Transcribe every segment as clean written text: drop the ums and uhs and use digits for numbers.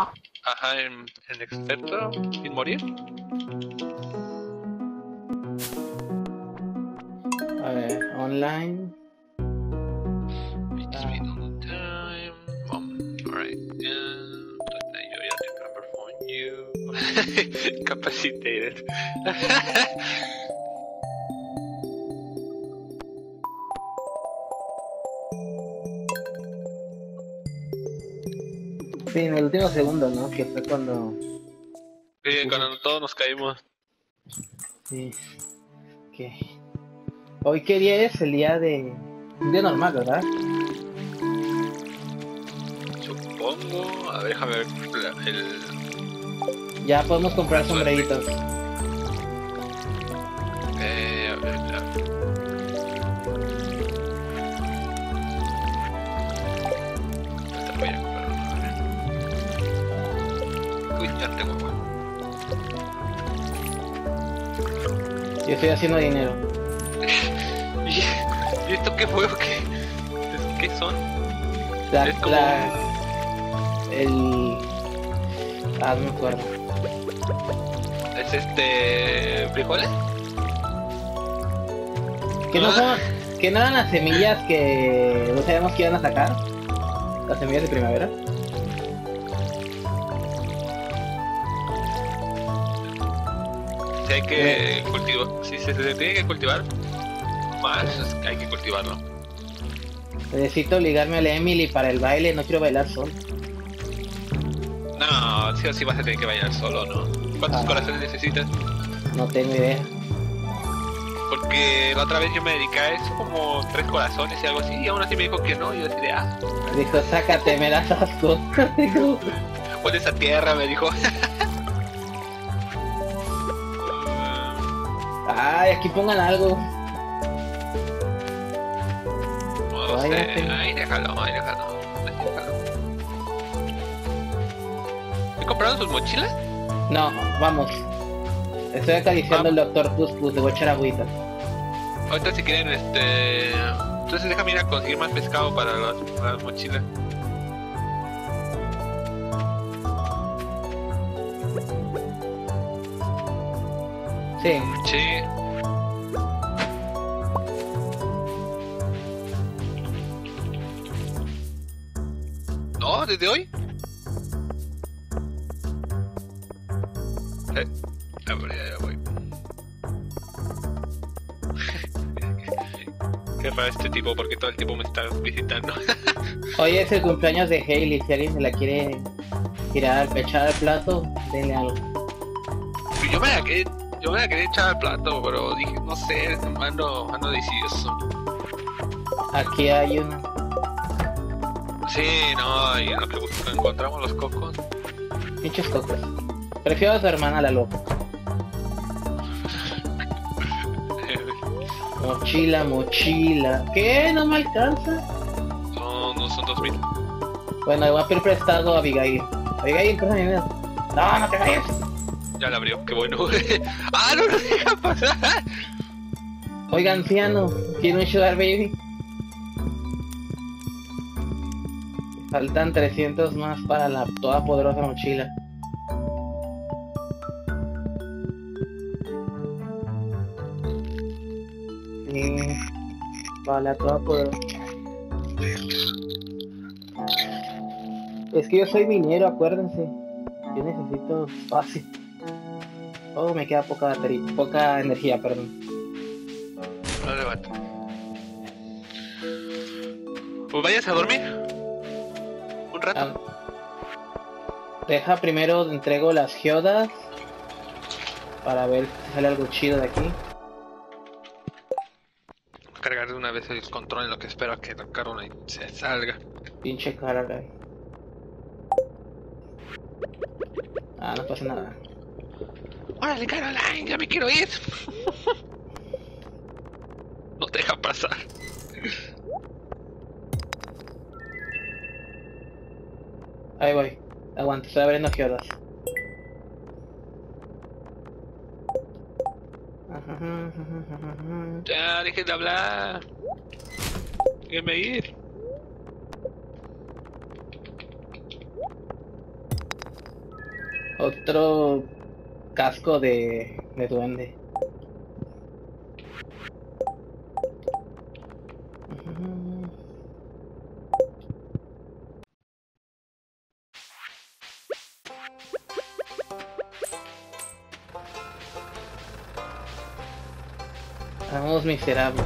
Ajá, en experto, sin morir. A ver, online. It's been a long time. Alright. Yo ya te number phone you. Capacitated. Sí, en el último segundo, ¿no? Que fue cuando... Sí, cuando todos nos caímos. Sí. ¿Qué? Hoy qué día es, el día de... Un día normal, ¿verdad? Supongo. A ver, déjame ver el. Ya podemos comprar sombreritos. A ver, Esta voy a comprar uno, a ver. Uy, ya tengo uno. Yo estoy haciendo dinero. ¿Y esto qué fue o qué? ¿Qué son? Es como Ah, no me acuerdo. ¿Es frijoles? Que no son... Que no eran las semillas que no sabíamos que iban a sacar. Las semillas de primavera. Si hay que cultivar, si se tiene que cultivar, más hay que cultivarlo. Necesito ligarme a la Emily para el baile, no quiero bailar solo. No, sí o sí vas a tener que bailar solo, ¿no? ¿Cuántos corazones necesitas? No tengo idea. Porque la otra vez yo me dediqué a eso, como 3 corazones y algo así, y aún así me dijo que no, y yo decía, Dijo, sácate, me das asco. Dijo, pon esa tierra, me dijo. ay, aquí pongan algo. No sé, ahí déjalo. ¿He comprado sus mochilas? No, vamos. Estoy acariciando el Dr. Puss, le voy a echar agüita. Ahorita si quieren, entonces déjame ir a conseguir más pescado para las mochilas. Sí. Sí. ¿No? ¿Desde hoy? A ver, ya voy. Qué raro este tipo, porque todo el tiempo me está visitando. Hoy es el cumpleaños de Hailey, si alguien se la quiere echar al plato, denle algo. Yo me la quería echar al plato, pero dije, no sé, ando decidioso. Aquí hay una. Sí, no, y en lo que encontramos los cocos. Pinches cocos. Prefiero a su hermana la loca. Mochila. ¿Qué? ¿No me alcanza? No son 2000. Bueno, voy a pedir prestado a Abigail. Abigail, presta mi dinero. No te vayas. Ya la abrió, qué bueno. ¡Ah, no nos deja pasar! Oiga, anciano, ¿quiere un sugar baby? Faltan 300 más para la toda poderosa mochila. Sí, para la toda poderosa. Es que yo soy minero, acuérdense. Yo necesito espacio. Oh, me queda poca batería, poca energía, perdón. No levanto. Pues vayas a dormir. Un rato. Deja primero, entrego las geodas para ver si sale algo chido de aquí. Cargar de una vez el control en lo que espero a que la carona se salga. Pinche carga. Ah, no pasa nada. ¡Órale, Caroline! ¡Ya me quiero ir! No te deja pasar. Ahí voy. Aguanta, estoy abriendo geodas. Ya, dejen de hablar. Déjenme ir. Otro casco de duende. Ujú. Vamos miserables.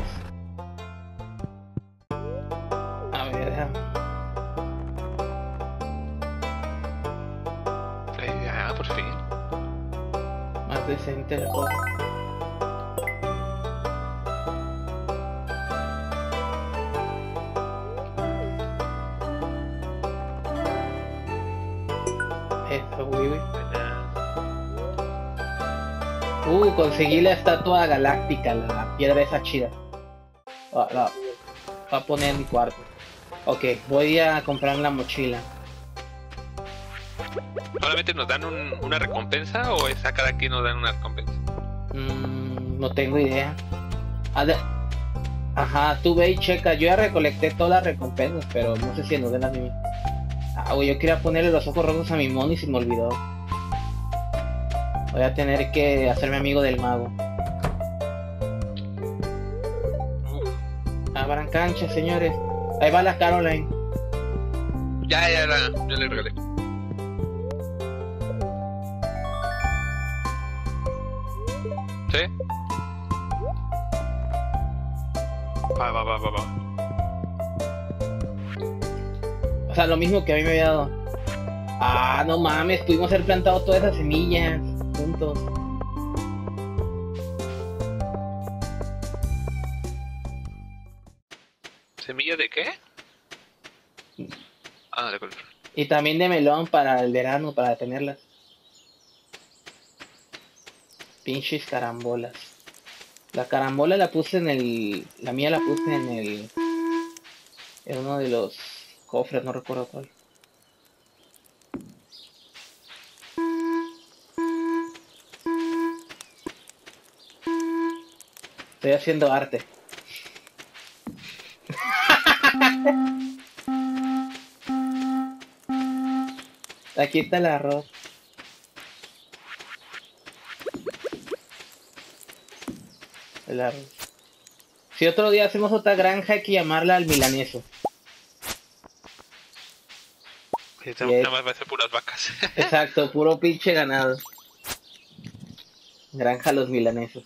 A ver, Ya, por fin. más decente la cosa. Eso, güey. Conseguí la estatua galáctica, la piedra esa chida. La voy a poner en mi cuarto. Ok, voy a comprar la mochila. ¿Solamente nos dan una recompensa o es a cada quien nos dan una recompensa? No tengo idea. Ajá, tú ve y checa. Yo ya recolecté todas las recompensas, pero no sé si nos den las mismas. Güey, yo quería ponerle los ojos rojos a mi mono y se me olvidó. Voy a tener que hacerme amigo del mago. Abran cancha, señores. Ahí va la Caroline. Ya le regalé. ¿Sí? Va. O sea, lo mismo que a mí me había dado. No mames, pudimos haber plantado todas esas semillas juntos. ¿Semilla de qué? De color. Y también de melón para el verano, para tenerlas. Pinches carambolas. La carambola la puse en el... La mía la puse en el... En uno de los cofres, no recuerdo cuál. Estoy haciendo arte. Aquí está el arroz. El arroz. Si otro día hacemos otra granja, hay que llamarla al milaneso. Nada más va a ser puras vacas. Exacto, puro pinche ganado. Granja los milanesos.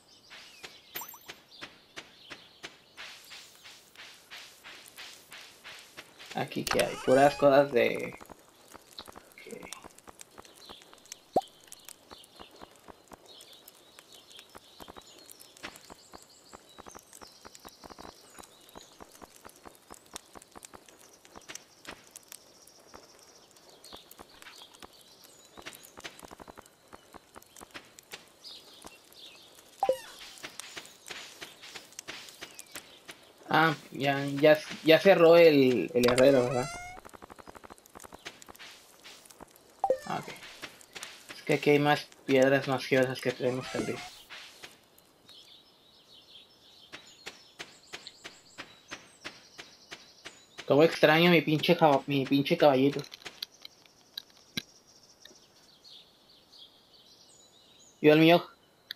Aquí que hay puras cosas de... Okay. Ya cerró el herrero, ¿verdad? Ok. Es que aquí hay más piedras más giosas que tenemos que abrir. Como extraño mi pinche caballito. Yo el mío.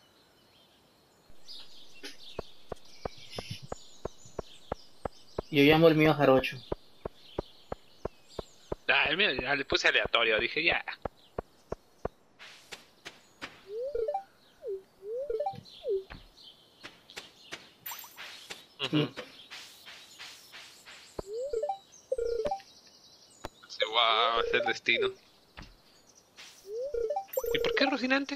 Yo llamo el mío jarocho. El mío ya le puse aleatorio, dije ya. Se va a hacer destino. ¿Y por qué Rocinante?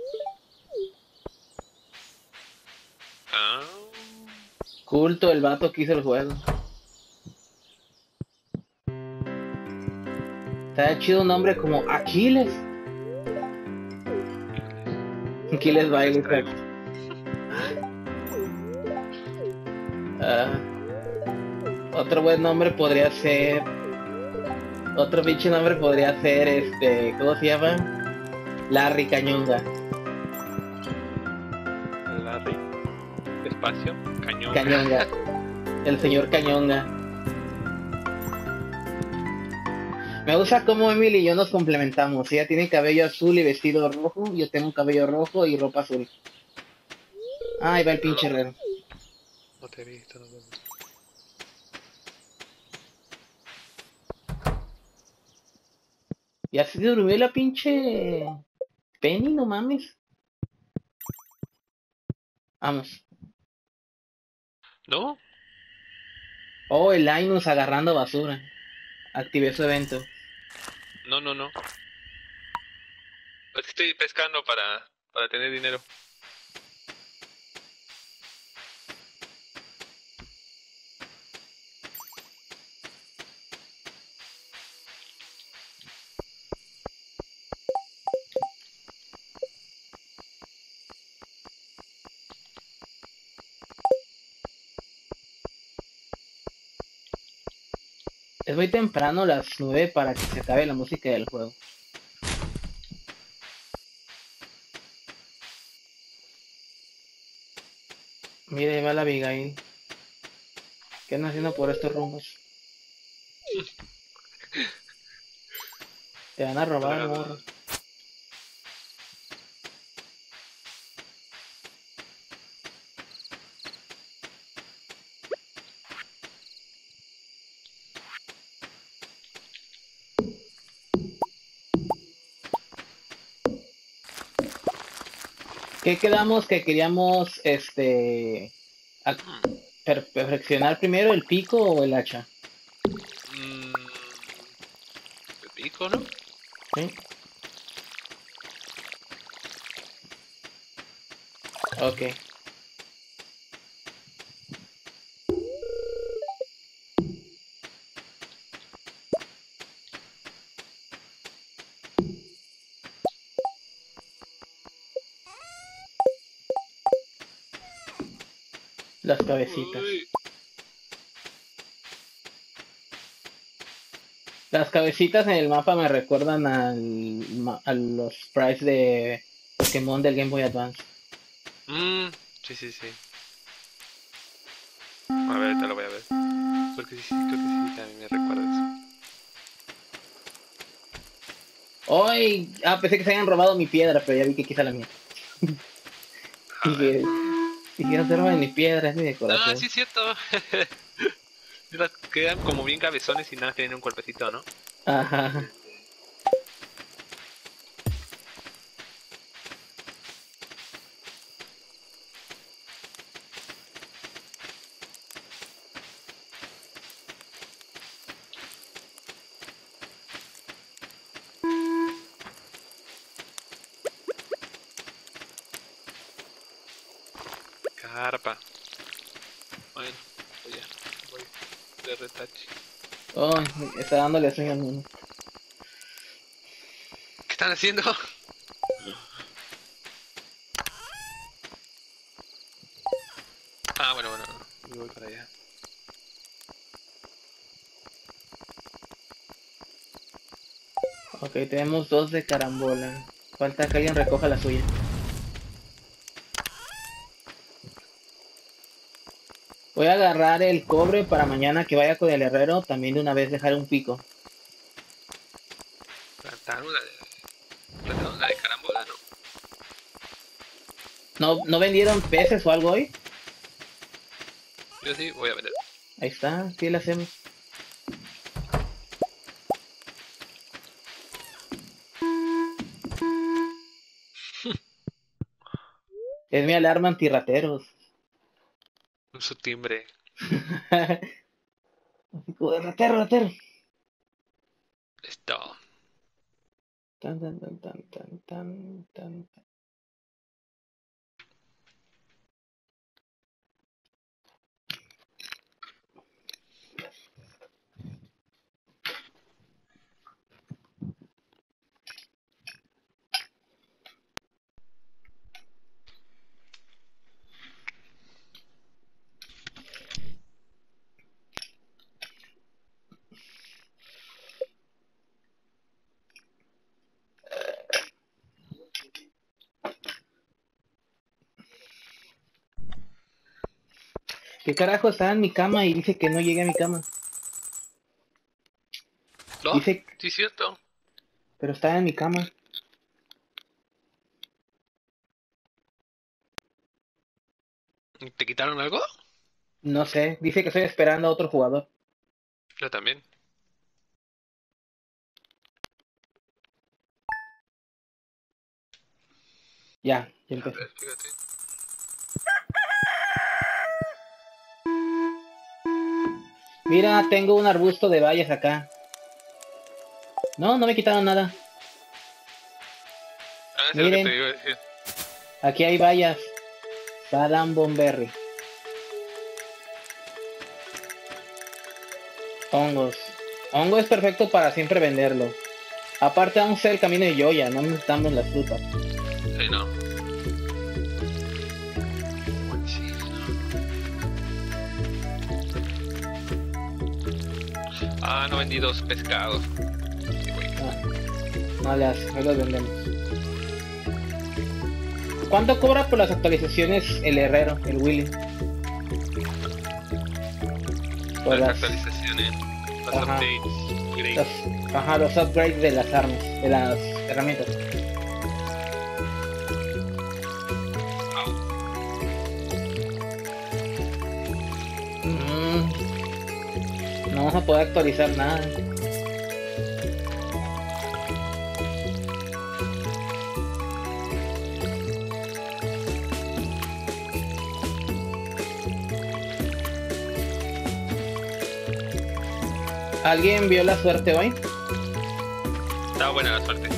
Culto el vato que hizo el juego. Está chido un nombre como Aquiles. Aquiles baile. Otro buen nombre podría ser... Otro pinche nombre podría ser ¿cómo se llama? Larry Cañonga. Larry. Espacio. Cañonga. Cañonga. El señor Cañonga. Me gusta cómo Emily y yo nos complementamos. Ella tiene cabello azul y vestido rojo. Yo tengo cabello rojo y ropa azul. Ah, ahí va el Pero pinche herrero. no te he visto, no te he visto. Ya se durmió la pinche Penny, no mames. Vamos. ¿No? Oh, el Linus agarrando basura. Activé su evento. No, no, no. Es que estoy pescando para tener dinero. Es muy temprano, las 9 para que se acabe la música del juego. Mira, ahí va la Abigail. ¿Qué andan haciendo por estos rumbos? Te van a robar, morro. Para- ¿Qué quedamos que queríamos, a- perfeccionar primero el pico o el hacha? Mm, ¿el pico, no? ¿Sí? Ok. Las cabecitas. Uy, Las cabecitas en el mapa me recuerdan a los sprites de Pokémon del Game Boy Advance. sí, sí, sí. A ver, te lo voy a ver. Porque sí, sí, creo que sí, también me recuerda eso. ¡Ay! Ah, pensé que se habían robado mi piedra, pero ya vi que quizá la mía. A ver. Dije, dije, no se roban mi piedra, es mi Ah, decoración. sí, es cierto. Mira, quedan como bien cabezones y nada, tienen un cuerpecito, ¿no? Ajá. Carpa. Bueno, pues ya. Voy de retache. Oh, está dándole sueño al mundo. ¿Qué están haciendo? Ah, bueno, bueno, no. Yo voy para allá. Ok, tenemos dos de carambola. Falta que alguien recoja la suya. Voy a agarrar el cobre para mañana que vaya con el herrero. También de una vez dejar un pico. Plantaron plantaron la de carambola, ¿no? ¿No vendieron peces o algo hoy? Yo sí voy a vender. Ahí está, sí lo hacemos. Es mi alarma antirrateros. Su timbre. Así como de ratero, ratero. Listo. Tan, tan, tan, tan, tan, tan, tan. ¿Qué carajo está en mi cama y dice que no llegue a mi cama? Dice, Sí, cierto. pero está en mi cama. ¿Te quitaron algo? No sé, dice que estoy esperando a otro jugador. Yo también. Ya A empecé. ver, fíjate. Mira, tengo un arbusto de bayas acá. No, no me quitaron nada. Ah, eso es lo que te Miren, iba a decir. aquí hay bayas. Salam Bomberry. Hongos. Hongo es perfecto para siempre venderlo. Aparte vamos a hacer el camino de Yoya, no necesitamos las frutas. Sí, no. Sí. Ah, no vendí 2 pescados. Sí, güey. No le hace, ahí los vendemos. ¿Cuánto cobra por las actualizaciones el herrero, el Willy? Por Las las, actualizaciones, los Ajá. updates, great. los upgrades de las armas, de las herramientas. No vamos a poder actualizar nada. ¿Alguien vio la suerte hoy? Estaba buena la suerte.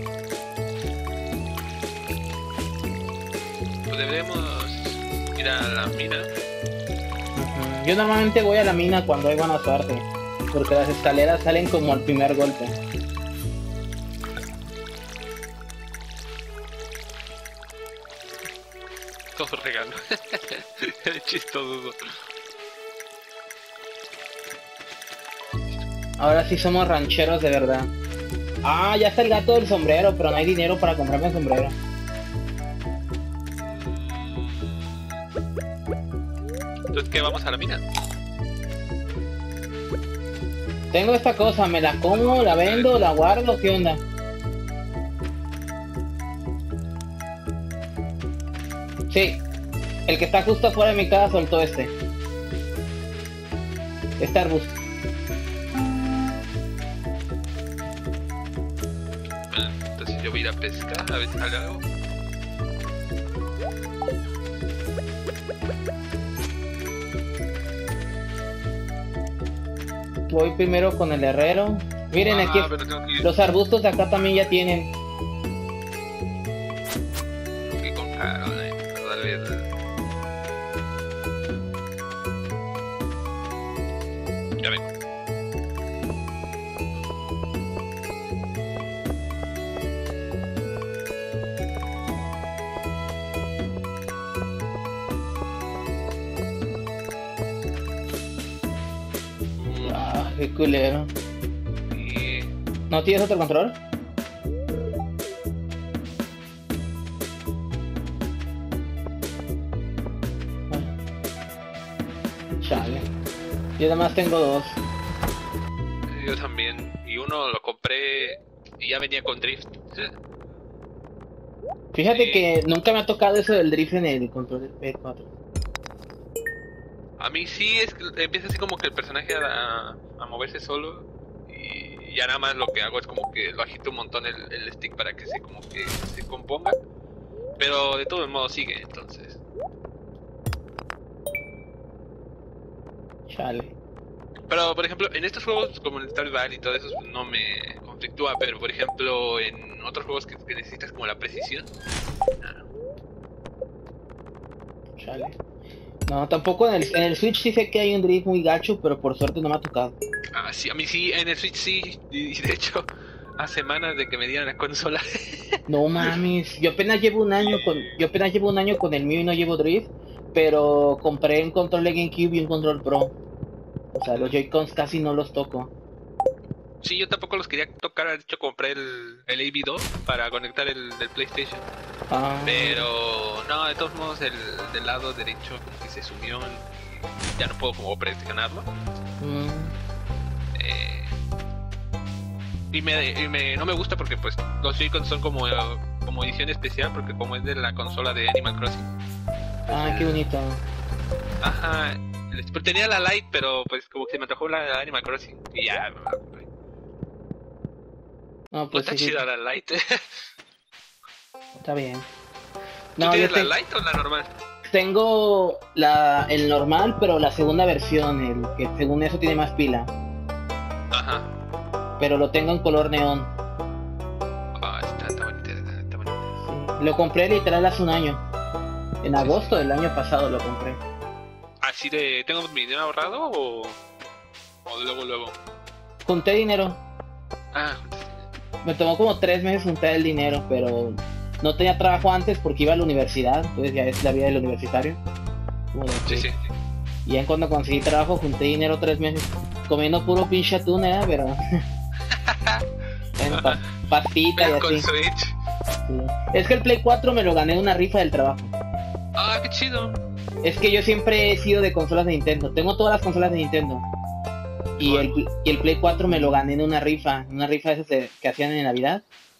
Pues deberíamos ir a la mina. Ujú. Yo normalmente voy a la mina cuando hay buena suerte, porque las escaleras salen como al primer golpe. Todo regalo. Chistoso. Ahora sí somos rancheros de verdad. Ah, ya está el gato del sombrero, pero no hay dinero para comprarme el sombrero. Entonces, ¿qué? ¿Vamos a la mina? Tengo esta cosa, ¿me la como, la vendo, la guardo? ¿Qué onda? Sí, el que está justo afuera de mi casa soltó este. Este arbusto. Bueno, entonces yo voy a ir a pescar, a ver si sale algo. Voy primero con el herrero. Miren, aquí pero tengo que ir. los arbustos de acá también ya tienen. Tengo que comprar, tal vez. Ya vengo. Ah, qué culero. Y ¿No tienes otro control? Chale. Yo nada más tengo dos. yo también. Y uno lo compré y ya venía con drift. Fíjate Sí. que nunca me ha tocado eso del drift en el control del P4. A mí sí es que empieza así como que el personaje a moverse solo y ya nada más lo que hago es como que lo agito un montón el stick para que se como que se componga, pero de todos modos sigue, entonces. Chale. Pero por ejemplo en estos juegos como el Stardew Valley y todo eso no me conflictúa, pero por ejemplo en otros juegos que necesitas como la precisión. Chale. No, tampoco en el Switch sí sé que hay un drift muy gacho, pero por suerte no me ha tocado. Ah, sí, a mí sí, en el Switch sí, y de hecho a semanas de que me dieran la consola. No mames, yo apenas llevo un año con el mío y no llevo drift, pero compré un control de GameCube y un control Pro. O sea, los Joy-Cons casi no los toco. Sí, yo tampoco los quería tocar, de hecho compré el AV2 para conectar el del PlayStation. Ah, Pero no, de todos modos el del lado derecho como que se sumió y ya no puedo como presionarlo. mm, Eh, no me gusta porque pues los Joy-Con son como edición especial, porque como es de la consola de Animal Crossing. Ah, qué bonito. Ajá, pues tenía la Lite, pero pues como que se me antojó la de Animal Crossing y ya. No, No pues está sí, chida la Lite. está bien. ¿Tú No, yo tienes la Lite o la normal? tengo el normal, pero la segunda versión, el que según eso tiene más pila. Ajá. Pero lo tengo en color neón. Ah, está bonita, está bonita. Sí. Lo compré literal hace un año. En agosto del año pasado lo compré. ¿Así de tengo mi dinero ahorrado o luego? Junté dinero. Ah, Me tomó como 3 meses juntar el dinero, pero no tenía trabajo antes porque iba a la universidad. Entonces ya es la vida del universitario. Como de que- sí. Y ya en cuando conseguí trabajo junté dinero 3 meses. Comiendo puro pinche atún, pero... bueno, pastita y Pero con así. Switch. Sí. Es que el Play 4 me lo gané en una rifa del trabajo. Ah, qué chido. Es que yo siempre he sido de consolas de Nintendo. Tengo todas las consolas de Nintendo. Y el Play 4 me lo gané en una rifa de esas que hacían en Navidad.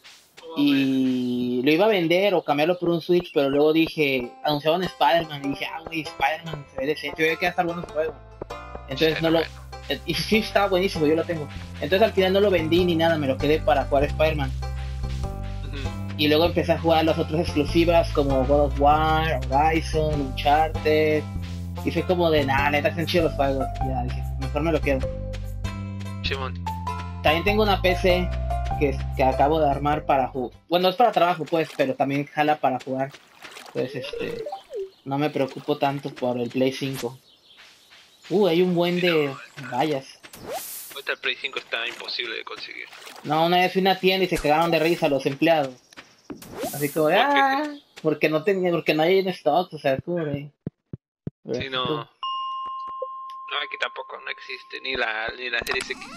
Y lo iba a vender o cambiarlo por un Switch, pero luego dije, anunciaban Spider-Man. Y dije, güey, Spider-Man se ve decente, se ve que va a estar bueno el juego. Entonces no lo... Y sí, estaba buenísimo, yo lo tengo. Entonces al final no lo vendí ni nada, me lo quedé para jugar Spider-Man. Y luego empecé a jugar las otras exclusivas como God of War, Horizon, Uncharted. Y fue como de, neta, están chidos los juegos. Ya dije, mejor me lo quedo. Chimón. También tengo una PC que acabo de armar para jugar. Bueno, es para trabajo pues, pero también jala para jugar. Entonces, no me preocupo tanto por el Play 5. Hay un buen de vallas. Ahorita el Play 5 está imposible de conseguir. No, una vez fui a una tienda y se cagaron de risa los empleados. Así como de, porque no hay en stock, o sea, es como de... Sí, no. No, aquí tampoco, no existe ni la Series X.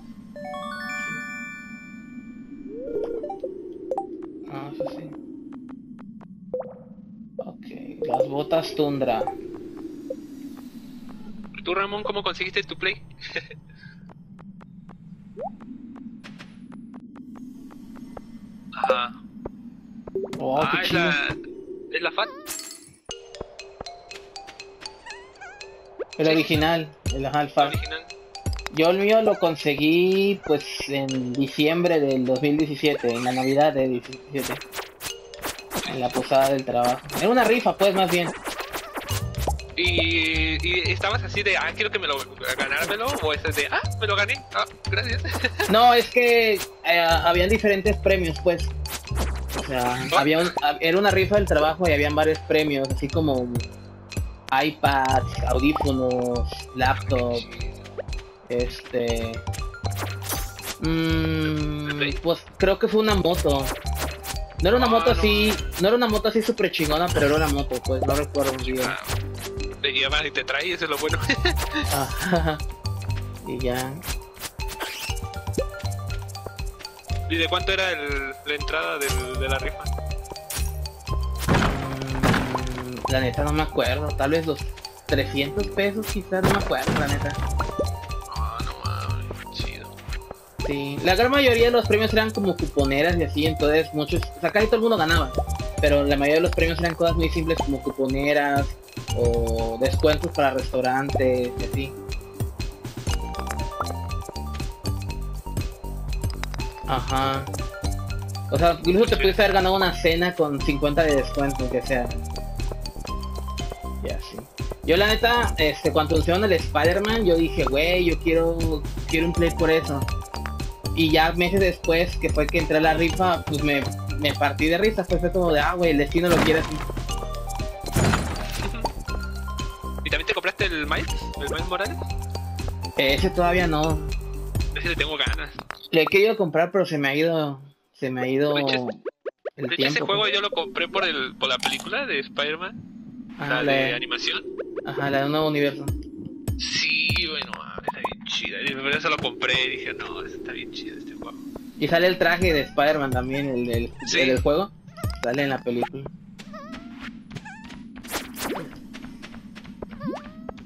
Ah, eso sí. Ok, las botas Tundra. ¿Tú, Ramón, cómo conseguiste tu Play? Ajá. Oh, qué chido. ¿Es la FAT? El original, el Alpha. Original. Yo el mío lo conseguí pues en diciembre del 2017, en la Navidad del 17. En la posada del trabajo. Era una rifa pues, más bien. Y estabas así de, quiero que me lo ganármelo, o es de, me lo gané, gracias. No, es que habían diferentes premios pues. O sea, era una rifa del trabajo y habían varios premios, así como iPads, audífonos, laptops, pues creo que fue una moto. No era una moto así, no era una moto así súper chingona, pero era una moto, pues no recuerdo bien. Te llevas y te trae, eso es lo bueno. Y ya. ¿Y de cuánto era la entrada de la rifa? La neta no me acuerdo, tal vez los 300 pesos quizás, no me acuerdo, la neta. No mames, chido. Sí, la gran mayoría de los premios eran como cuponeras y así, entonces muchos, o sea, casi todo el mundo ganaba. Pero la mayoría de los premios eran cosas muy simples como cuponeras o descuentos para restaurantes y así. Ajá. O sea, incluso te pudiste haber ganado una cena con 50 de descuento, que sea. Ya, sí. Yo la neta, cuando anunciaron el Spider-Man, yo dije, güey, yo quiero un Play por eso. Y ya meses después, que fue que entré a la rifa, pues me partí de risa, pues fue como de, güey, el destino lo quiere así. ¿Y también te compraste el Miles Morales? Ese todavía no. Ese le tengo ganas. Le he querido comprar, pero se me ha ido el De hecho, tiempo. Ese juego yo lo compré por la película de Spider-Man. La de animación. Ajá, la de un nuevo universo. Sí, bueno, está bien chida. Y por eso lo compré y dije, no, está bien chido este juego. Y sale el traje de Spider-Man también, el del juego. Sale en la película.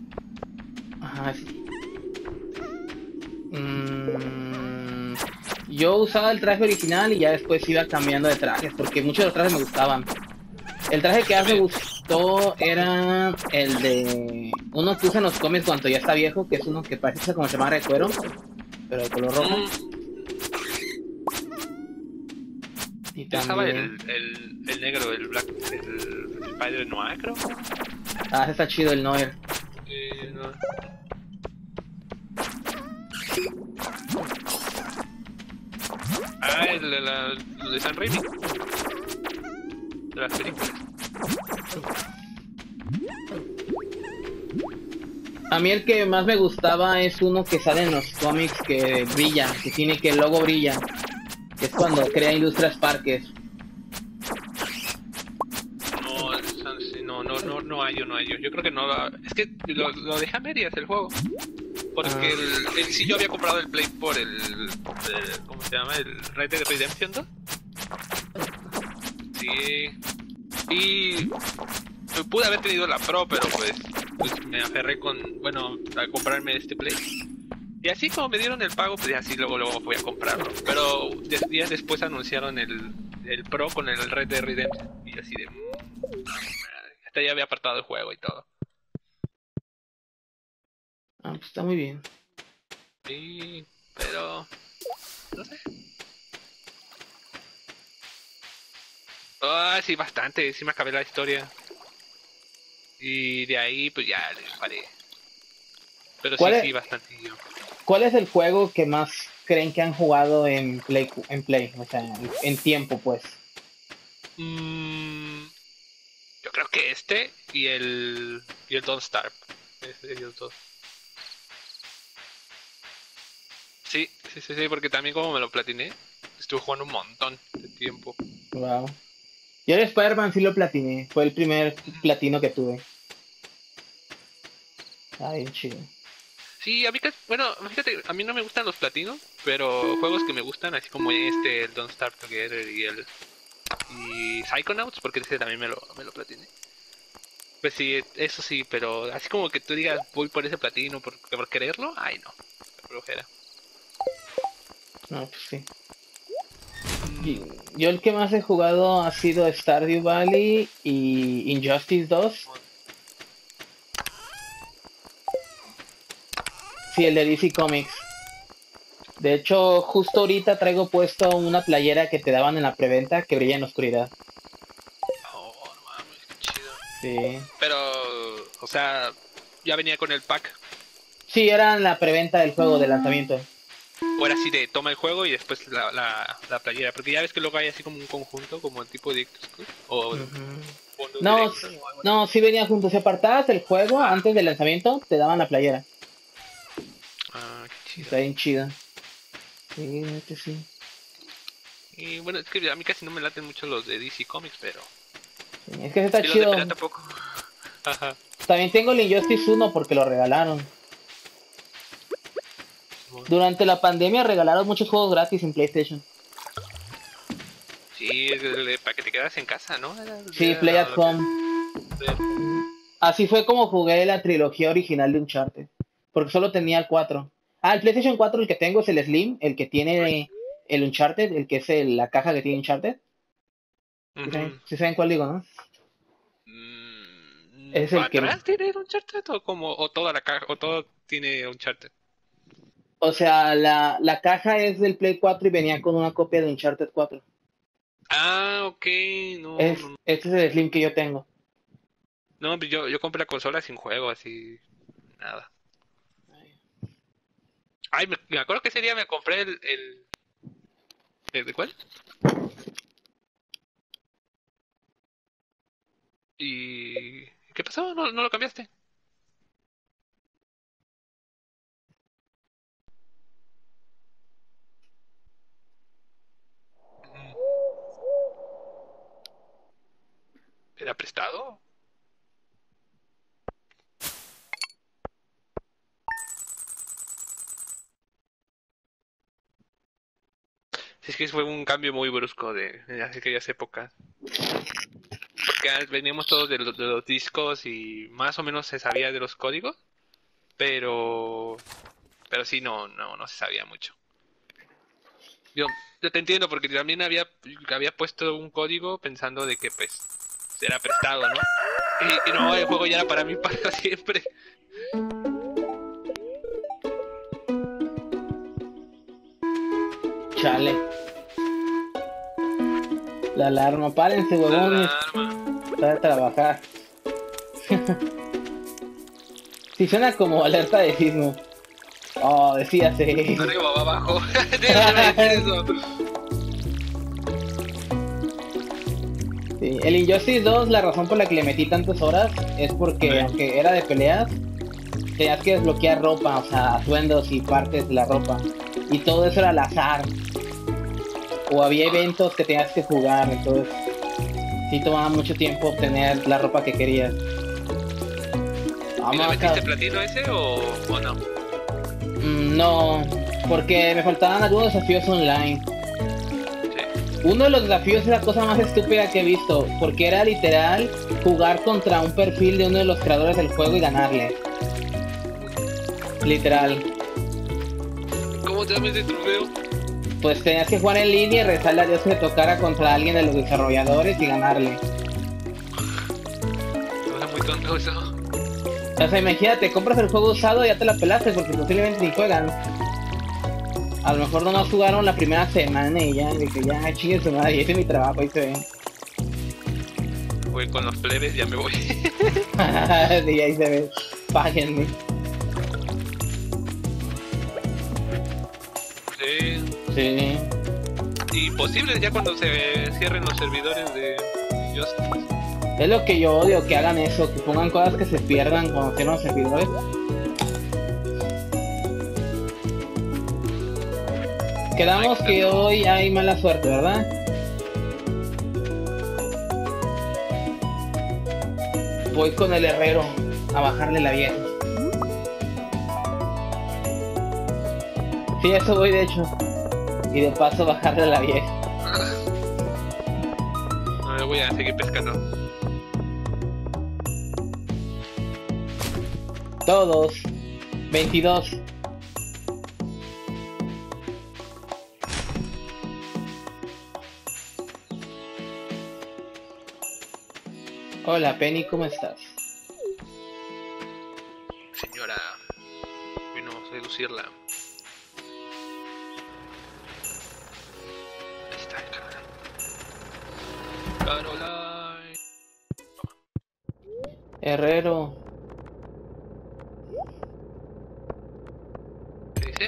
Ajá, sí. Yo usaba el traje original y ya después iba cambiando de trajes, porque muchos de los trajes me gustaban. El traje que más me gustó era el de uno que usan los cómics cuando ya está viejo, que es uno que parece como chamarra de cuero, pero de color rojo. Y Yo usaba también... el negro, el black, el Spider Noir, creo. Ah, ese está chido el Noir. No. Ah, el de San Raimi. De las películas. A mí el que más me gustaba es uno que sale en los cómics que brilla, que tiene que el logo brilla. Que es cuando crea Industrias Parques. No hay yo. Yo creo que no. Es que lo deja a medias el juego. Porque sí yo había comprado el Play por ¿cómo se llama? El Red Dead Redemption 2. Sí. Y pude haber tenido la Pro, pero pues me aferré a comprarme este Play. Y así como me dieron el pago, pues así luego voy a comprarlo. Pero días después anunciaron el Pro con el Red Dead Redemption. Y así de... hasta ya había apartado el juego y todo. Ah, pues está muy bien. Sí, pero... no sé. Ah, sí, bastante. Sí me acabé la historia. Y de ahí, pues ya le paré. Pero sí, bastante. ¿Cuál es el juego que más creen que han jugado en Play? O sea, en tiempo, pues. Yo creo que este y el Don't Starve. Ellos dos. Sí, porque también como me lo platiné, estuve jugando un montón de tiempo. Wow. Yo el Spider-Man sí lo platiné. Fue el primer platino que tuve. Ah, bien chido. Sí, a mí bueno, fíjate, a mí no me gustan los platinos, pero juegos que me gustan, así como el Don't Starve Together y Psychonauts, porque ese también me lo platiné. Pues sí, eso sí, pero así como que tú digas voy por ese platino por quererlo, ay no, qué flojera. No, pues sí. Yo el que más he jugado ha sido Stardew Valley y Injustice 2. Sí, el de DC Comics. De hecho, justo ahorita traigo puesto una playera que te daban en la preventa que brilla en la oscuridad. Oh, no mames, qué chido. Sí. Pero, o sea, ya venía con el pack. Sí, era en la preventa del juego de lanzamiento. O era así de toma el juego y después la playera. Porque ya ves que luego hay así como un conjunto, como el tipo de o fondo No, directo o algo así. no, sí venía juntos. Si apartabas el juego antes del lanzamiento, te daban la playera. Ah, qué chido. Está bien chida. Sí, sí. Y bueno, es que a mí casi no me laten mucho los de DC Comics, pero... Sí, es que está y los de chido. pelea tampoco. Ajá. También tengo el Injustice 1 porque lo regalaron. Durante la pandemia regalaron muchos juegos gratis en PlayStation. Sí, para que te quedas en casa, ¿no? Sí, Play at Home. Así fue como jugué la trilogía original de Uncharted. Porque solo tenía el 4. Ah, el PlayStation 4 el que tengo es el Slim, el que tiene el Uncharted, el que es la caja que tiene Uncharted. ¿Sí saben cuál digo, no? Es el que... ¿Atrás tiene un Uncharted o toda la caja, o todo tiene Uncharted? O sea, la caja es del Play 4 y venía con una copia de Uncharted 4. Ah, ok, no, no, no. Este es el Slim que yo tengo. No, pues yo compré la consola sin juego, así, nada. Ay, me acuerdo que ese día me compré ¿el de cuál? ¿Y qué pasó? ¿No lo cambiaste? Mm, ¿Era prestado? Sí, es que fue un cambio muy brusco de hace aquellas épocas. Porque antes veníamos todos de los discos y más o menos se sabía de los códigos, pero sí no se sabía mucho. Yo, yo te entiendo porque también había puesto un código pensando de que pues era prestado, ¿no? Y no, el juego ya era para mí para siempre. Chale. La alarma, párense, La huevones. alarma. Para trabajar. Si suena como alerta de sismo. Oh, decíase. Arriba o abajo. Déjame decir eso. Sí, el Injustice 2, la razón por la que le metí tantas horas es porque, aunque era de peleas, tenías que desbloquear ropa, o sea, atuendos y partes de la ropa. Y todo eso era al azar. O había eventos que tenías que jugar, entonces sí tomaba mucho tiempo obtener la ropa que querías. ¿Y le metiste platino ese o no? No, porque me faltaban algunos desafíos online. Sí. Uno de los desafíos es la cosa más estúpida que he visto, porque era literal jugar contra un perfil de uno de los creadores del juego y ganarle. Literal. ¿Cómo te llamas ese trofeo? Pues tenías que jugar en línea y rezarle a Dios que tocara contra alguien de los desarrolladores y ganarle. Suena muy tonto eso. O sea, imagínate, compras el juego usado y ya te la pelaste porque posiblemente ni juegan. A lo mejor nomás jugaron la primera semana y ya, de que ya chingue su madre, hice mi trabajo, ahí se ve. Voy con los plebes, ya me voy. Y ahí se ve, páguenme. Sí. Sí. Y posible ya cuando se cierren los servidores de Justice. Es lo que yo odio, que hagan eso, que pongan cosas que se pierdan cuando cierran los servidores. Quedamos que hoy hay mala suerte, ¿verdad? Voy con el herrero a bajarle la vieja. Sí, eso voy de hecho. Y de paso bajarle la vieja. No, voy a seguir pescando. Todos. 22. Hola Penny, ¿cómo estás? Señora, vino a seducirla. Ahí está, Caroline. Caroline. Herrero. ¿Qué dice?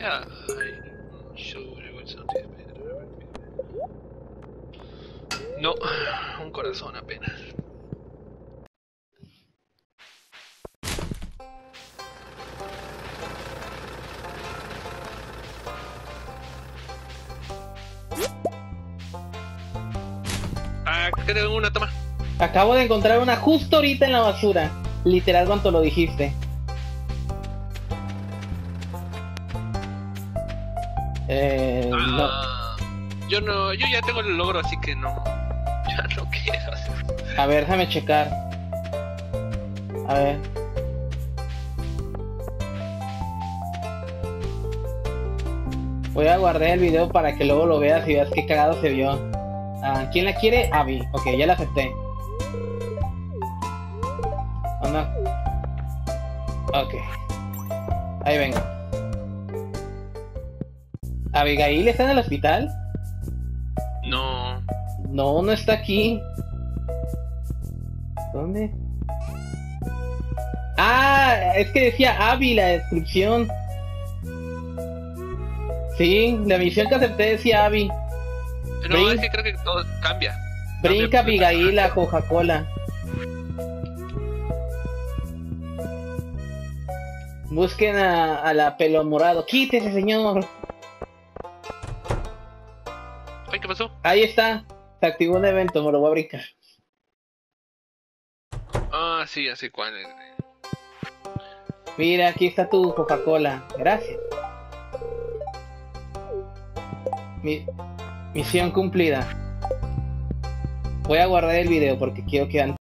No, un corazón apenas. Ah, que tengo una toma. Acabo de encontrar una justo ahorita en la basura. Literal cuando lo dijiste. No. Yo ya tengo el logro, así que no. Ya no quiero hacer. A ver, déjame checar. A ver. Voy a guardar el video para que luego lo veas y veas qué cagado se vio. ¿Quién la quiere? Abby. Ok, ya la acepté. ¿O no? Ok. Ahí vengo. ¿Abigail está en el hospital? No. No, no está aquí. ¿Dónde? Ah, es que decía Abby la descripción. Sí, la misión que acepté decía Abby. No, es que creo que todo cambia. Brinca Abigail a Coca-Cola. Busquen a la pelo morado. ¡Quítese, señor! Ay, ¿qué pasó? Ahí está. Se activó un evento, me lo voy a brincar. Ah, sí, así cuál es. Mira, aquí está tu Coca-Cola. Gracias. Misión cumplida. Voy a guardar el video porque quiero que